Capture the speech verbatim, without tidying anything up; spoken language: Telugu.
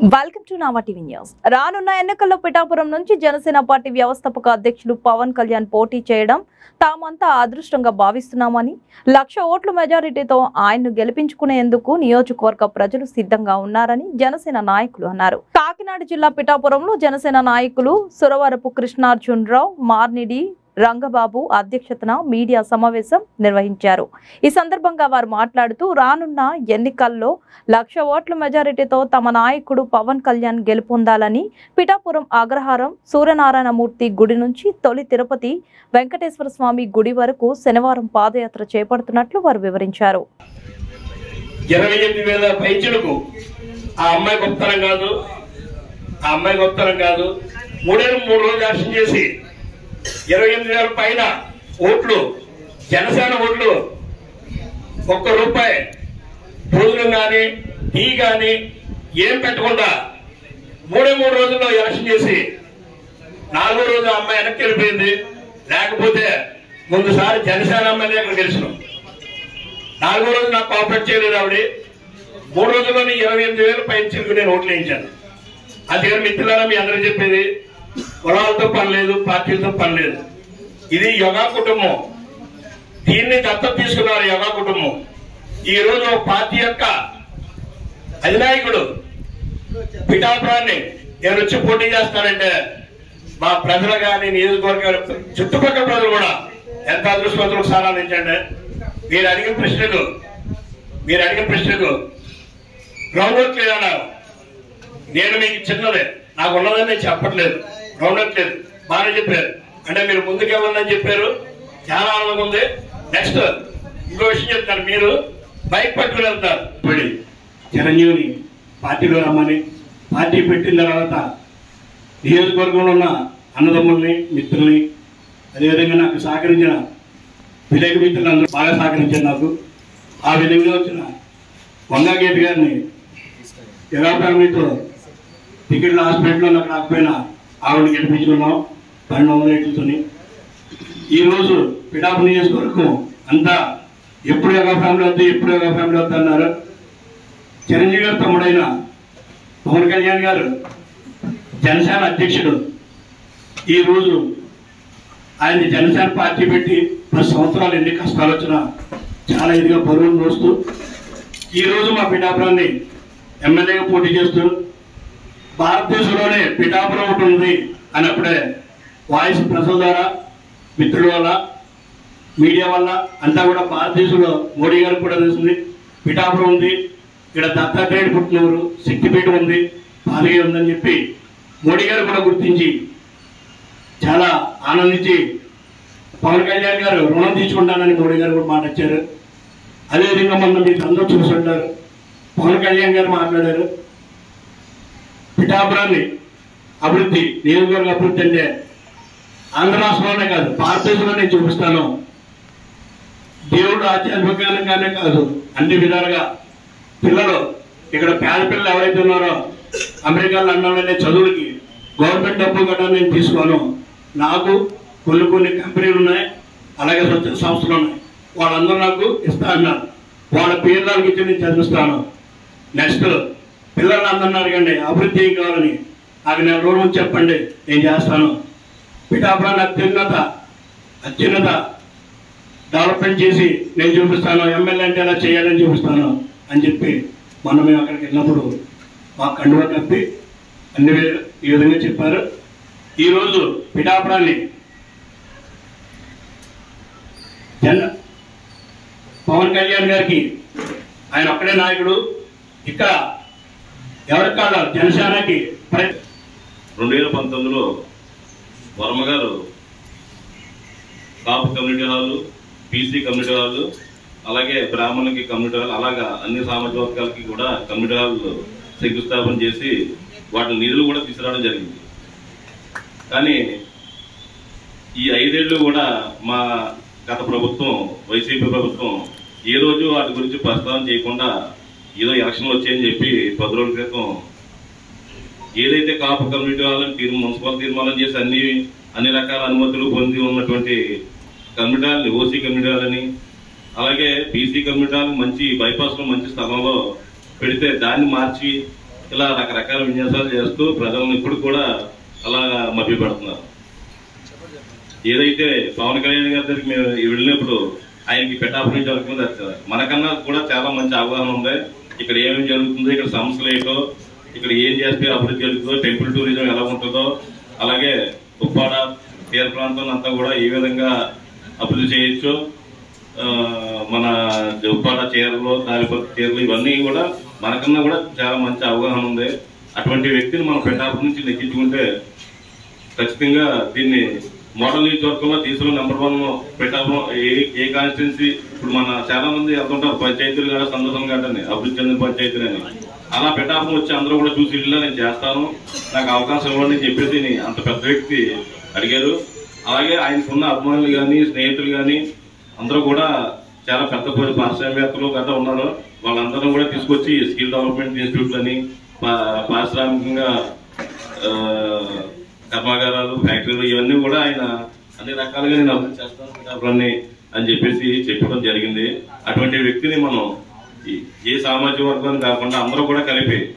Welcome to Nava TV news. రానున్న ఎన్నికల్లో పిఠాపురం నుంచి జనసేన పార్టీ వ్యవస్థాపక అధ్యక్షులు పవన్ కళ్యాణ్ పోటీ చేయడం తామంతా అదృష్టంగా భావిస్తున్నామని, లక్ష ఓట్ల మెజారిటీతో ఆయన్ను గెలిపించుకునేందుకు నియోజకవర్గ ప్రజలు సిద్ధంగా ఉన్నారని జనసేన నాయకులు అన్నారు. కాకినాడ జిల్లా పిఠాపురంలో జనసేన నాయకులు సురవరపు కృష్ణార్జునరావు, మార్నిడి రంగబాబు అధ్యక్షతన మీడియా సమావేశం నిర్వహించారు. ఈ సందర్భంగా వారు మాట్లాడుతూ రానున్న ఎన్నికల్లో లక్ష ఓట్ల మెజారిటీతో తమ నాయకుడు పవన్ కళ్యాణ్ గెలుపొందాలని పిఠాపురం అగ్రహారం సూర్యనారాయణమూర్తి గుడి నుంచి తొలి తిరుపతి వెంకటేశ్వర స్వామి గుడి వరకు శనివారం పాదయాత్ర చేపడుతున్నట్లు వారు వివరించారు. ఇరవై ఎనిమిది వేల పైచులకు ఆ అమ్మాయి గొప్పతనం కాదు ఆ అమ్మాయి గొప్పతనం కాదు మూడేళ్ళు మూడు రోజులు దర్శనం చేసి ఇరవై ఎనిమిది వేల పైన ఓట్లు, జనసేన ఓట్లు ఒక్క రూపాయి భోజనం కానీ టీ కానీ ఏం పెట్టకుండా మూడే మూడు రోజుల్లో ఎలక్షన్ చేసి నాలుగో రోజు అమ్మాయి వెనక్కి వెళ్ళిపోయింది. లేకపోతే ముందుసారి జనసేన అమ్మాయి అక్కడ గెలిచినాం. నాలుగో రోజు నాకు కోఆపరేట్ చేయలేదు ఆవిడ. మూడు రోజుల్లోనే ఇరవై ఎనిమిది వేలు పైన చిరుకు నేను ఓట్లు వేయించాను. అందుకని మిత్రులారా, మీ అందరూ చెప్పేది కులాలతో పని లేదు, పార్టీలతో పని లేదు. ఇది యోగా కుటుంబం. దీన్ని దత్తత తీసుకున్నారు యోగా కుటుంబం. ఈ రోజు ఒక పార్టీ యొక్క అధినాయకుడు పిఠాపురాన్ని నేను వచ్చి పోటీ చేస్తానంటే మా ప్రజలు కానీ నియోజకవర్గాలు చుట్టుపక్కల ప్రజలు కూడా ఎంత అదృష్టవంతులకు సారాధించండి. మీరు అడిగిన ప్రశ్నకు మీరు అడిగిన ప్రశ్నకు గ్రౌండ్ వర్క్ లేదన్నారు. నేను మీకు చిన్నదే, నాకు ఉన్నదని నేను చెప్పట్లేదు. గ్రౌండ్ వర్క్ లేదు, బాగానే చెప్పారు. అంటే మీరు ముందుకు వెళ్ళాలని చెప్పారు, చాలా ఆనందం ఉంది. నెక్స్ట్ ఇంకో విషయం చెప్తాను. మీరు బైక్ పట్టుకుని వెళ్తారు, పడి చిరంజీవిని పార్టీలో రమ్మని, పార్టీ పెట్టిన తర్వాత నియోజకవర్గంలో ఉన్న అన్నదమ్ముల్ని, మిత్రుల్ని, అదేవిధంగా నాకు సహకరించిన విలేక మిత్రులు అందరూ బాగా సహకరించారు నాకు. ఆ విధంగా వచ్చిన వంగాగేట్ గారిని యోగాప్రామితో టికెట్ హాస్పిటల్లో నాకు రాకపోయినా ఆవిడని గెలిపించుకున్నాం పన్నెండు వందల రేట్లతోని. ఈరోజు పిఠాపురం నియోజకవర్గం అంతా ఎప్పుడు యోగా ఫ్యామిలీ వద్దు ఎప్పుడు యోగా ఫ్యామిలీ వద్దు అన్నారు. చిరంజీవి గారు తమ్ముడైన పవన్ కళ్యాణ్ గారు జనసేన అధ్యక్షుడు. ఈరోజు ఆయన జనసేన పార్టీ పెట్టి పది సంవత్సరాలు ఎన్ని కష్టాలు వచ్చినా చాలా ఇదిగా బరువును మోస్తూ ఈరోజు మా పిఠాపురాన్ని ఎమ్మెల్యేగా పోటీ చేస్తూ భారతదేశంలోనే పిఠాపురం ఒకటి ఉంది అని అప్పుడే వాయిస్ ప్రజల ద్వారా, మిత్రుల వల్ల, మీడియా వల్ల అంతా కూడా భారతదేశంలో మోడీ గారికి కూడా తెలిసింది పిఠాపురం ఉంది, ఇక్కడ దత్తాత్రేయుడు పుట్టినూరు, శక్తిపీఠం ఉంది, పాలయ్య ఉందని చెప్పి మోడీ గారు కూడా గుర్తించి చాలా ఆనందించి పవన్ కళ్యాణ్ గారు రుణం తీసుకుంటానని మోడీ గారు కూడా మాట ఇచ్చారు. అదేవిధంగా మొన్న మీరు అందరూ చూసుంటారు, పవన్ కళ్యాణ్ గారు మాట్లాడారు. పిఠాపురాన్ని అభివృద్ధి, నియోజకవర్గ అభివృద్ధి అంటే ఆంధ్ర రాష్ట్రంలోనే కాదు భారతదేశంలోనే చూపిస్తాను. దేవుడు ఆధ్యాత్మికంగానే కాదు అన్ని విధాలుగా పిల్లలు ఇక్కడ పేద పిల్లలు ఎవరైతే ఉన్నారో అమెరికా, లండన్లోనే చదువులకి గవర్నమెంట్ డబ్బులు కట్టాలని నేను తీసుకోను. నాకు కొన్ని కొన్ని కంపెనీలు ఉన్నాయి, అలాగే స్వచ్ఛ సంస్థలు ఉన్నాయి. వాళ్ళందరూ నాకు ఇస్తా అన్నారు. వాళ్ళ పేర్లకు ఇచ్చి నేను చదివిస్తాను. నెక్స్ట్ పిల్లలు అందరినీ అడగండి అభివృద్ధి ఏం కావాలని, నాకు నెల రోజుల ముందు చెప్పండి, నేను చేస్తాను. పిఠాపురాన్ని అత్యున్నత అత్యున్నత డెవలప్మెంట్ చేసి నేను చూపిస్తాను. ఎమ్మెల్యే అంటే ఎలా చేయాలని చూపిస్తాను అని చెప్పి మొన్న మేము అక్కడికి వెళ్ళినప్పుడు మా కండువా కప్పి అన్ని ఈ విధంగా చెప్పారు. ఈరోజు పిఠాపురాన్ని జన పవన్ కళ్యాణ్ గారికి ఆయన ఒక్కడే నాయకుడు. ఇక్కడ ఎవరి కాదు జనసేనకి రెండు వేల పంతొమ్మిదిలో వర్మ గారు Kapu community hall, BC community hall, అలాగే బ్రాహ్మణులకి కమ్యూనిటీ హాల్, అలాగా అన్ని సామాజిక వర్గాలకి కూడా కమ్యూనిటీ హాల్ శంకుస్థాపన చేసి వాటి నిధులు కూడా తీసుకురావడం జరిగింది. కానీ ఈ ఐదేళ్లు కూడా మా గత ప్రభుత్వం, వైసీపీ ప్రభుత్వం ఏ రోజు వాటి గురించి ప్రస్తావన చేయకుండా ఏదో ఎలక్షన్లు వచ్చాయని చెప్పి పది రోజుల క్రితం ఏదైతే కాపు కమ్యూనిటీ వాళ్ళని తీర్మా మున్సిపల్ తీర్మానం చేసి అన్ని అన్ని రకాల అనుమతులు పొంది ఉన్నటువంటి కమ్యూనిటీ హాల్ని ఓసీ కమ్యూనిటీ హాలని, అలాగే బీసీ కమ్యూనిటీ హాల్ మంచి బైపాస్లో మంచి స్థలంలో పెడితే దాన్ని మార్చి ఇలా రకరకాల విన్యాసాలు చేస్తూ ప్రజలను ఇప్పుడు కూడా అలాగా మభ్యపెడుతున్నారు. ఏదైతే పవన్ కళ్యాణ్ గారి దగ్గరికి మేము వెళ్ళినప్పుడు ఆయనకి పిఠాపురం జరుగుతుంది మనకన్నా కూడా చాలా మంచి అవగాహన ఉంది. ఇక్కడ ఏమేమి జరుగుతుందో, ఇక్కడ సమస్యలు ఏంటో, ఇక్కడ ఏం చేస్తే అభివృద్ధి జరుగుతుందో, టెంపుల్ టూరిజం ఎలా ఉంటుందో, అలాగే ఉప్పాడ తీర ప్రాంతం అంతా కూడా ఏ విధంగా అభివృద్ధి చేయొచ్చు, మన ఉప్పాడ చీరలు, తాలిపత్రి చీరలు ఇవన్నీ కూడా మనకన్నా కూడా చాలా మంచి అవగాహన ఉంది. అటువంటి వ్యక్తిని మనం పిఠాపురం నుంచి లెక్కించుకుంటే ఖచ్చితంగా దీన్ని మోడల్ నియోజకవర్గంలో తీసుకుని number one Pithapuram a a constituency ఇప్పుడు మన చాలా మంది వెళ్తుంటారు పంచాయతీలు కాదు సందర్శన కాదని అభివృద్ధి చెందిన పంచాయతీలు అని. అలా పిఠాపురం వచ్చి అందరూ కూడా చూసి ఇళ్ళ నేను చేస్తాను, నాకు అవకాశం ఇవ్వండి అని చెప్పేసి అంత పెద్ద వ్యక్తి అడిగారు. అలాగే ఆయనకున్న అభిమానులు కానీ స్నేహితులు కానీ అందరూ కూడా చాలా పెద్ద పారిశ్రామికవేత్తలు గట్రా ఉన్నారు. వాళ్ళందరూ కూడా తీసుకొచ్చి స్కిల్ డెవలప్మెంట్ ఇన్స్టిట్యూట్ అని పారిశ్రామికంగా కర్మాగారాలు, ఫ్యాక్టరీలు ఇవన్నీ కూడా ఆయన అన్ని రకాలుగా నేను అభివృద్ధి చేస్తాను అని చెప్పేసి చెప్పడం జరిగింది. అటువంటి వ్యక్తిని మనం ఏ సామాజిక వర్గాన్ని కాకుండా అందరూ కూడా కలిపి